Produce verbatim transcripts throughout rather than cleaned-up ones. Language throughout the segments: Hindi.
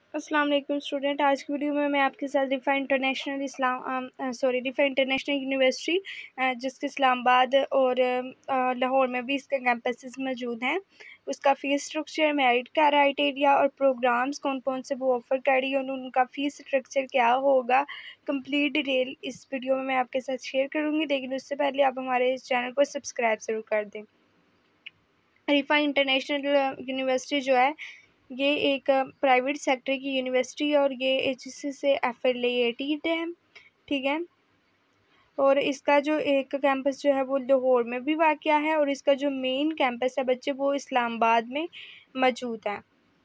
अस्सलाम वालेकुम स्टूडेंट। आज की वीडियो में मैं आपके साथ रिफा इंटरनेशनल इस्लाम सॉरी रिफा इंटरनेशनल यूनिवर्सिटी जिसके इस्लामाबाद और अ, लाहौर में भी इसके कैंपसेस मौजूद हैं, उसका फ़ीस स्ट्रक्चर, मेरिट क्राइटेरिया और प्रोग्राम्स कौन कौन से वो ऑफ़र कर रही है और उनका फ़ीस स्ट्रक्चर क्या होगा, कंप्लीट डिटेल इस वीडियो में मैं आपके साथ शेयर करूँगी। लेकिन उससे पहले आप हमारे इस चैनल को सब्सक्राइब ज़रूर कर दें। रिफा इंटरनेशनल यूनिवर्सिटी जो है ये एक प्राइवेट सेक्टर की यूनिवर्सिटी है और ये एच एस सी से एफिलिएटेड है, ठीक है। और इसका जो एक कैंपस जो है वो लाहौर में भी वाक़या है और इसका जो मेन कैंपस है बच्चे वो इस्लामाबाद में मौजूद है।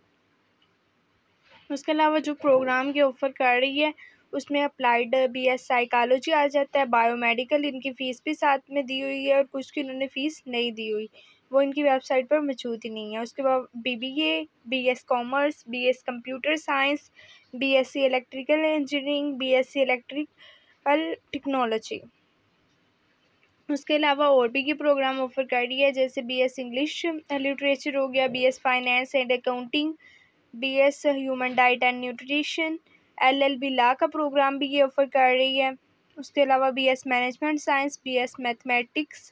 उसके अलावा जो प्रोग्राम की ऑफ़र कर रही है उसमें अप्लाइड बी एस साइकोलॉजी आ जाता है, बायोमेडिकल इनकी फ़ीस भी साथ में दी हुई है और कुछ की इन्होंने फ़ीस नहीं दी हुई, वो इनकी वेबसाइट पर मौजूद ही नहीं है। उसके बाद B B A, B S commerce, B S computer science, B S C electrical engineering, B S C electrical technology. उसके अलावा और भी की प्रोग्राम ऑफ़र कर रही है, जैसे बी एस इंग्लिश लिटरेचर हो गया, B S finance and accounting, B S human diet and nutrition, L L B law का प्रोग्राम भी ये ऑफ़र कर रही है। उसके अलावा B S management science, B S mathematics.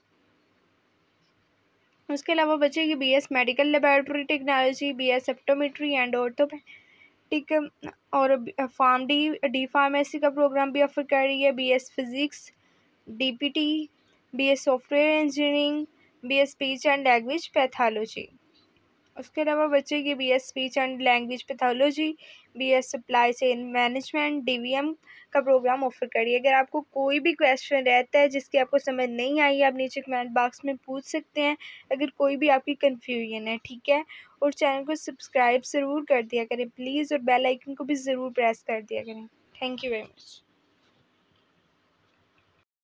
उसके अलावा बच्चे की B S medical laboratory technology, B S optometry and orthopedic और फार्म डी डी फार्मेसी का प्रोग्राम भी ऑफ़र कर रही है। B S physics, D P T, B S software engineering, B S speech and language pathology. उसके अलावा बच्चे की B S speech and language pathology, B S supply chain management, D V M का प्रोग्राम ऑफ़र करिए। अगर आपको कोई भी क्वेश्चन रहता है जिसकी आपको समझ नहीं आई, आप नीचे कमेंट बॉक्स में पूछ सकते हैं, अगर कोई भी आपकी कन्फ्यूजन है, ठीक है। और चैनल को सब्सक्राइब ज़रूर कर दिया करें प्लीज़ और बेल आइकन को भी ज़रूर प्रेस कर दिया करें। Thank you very much.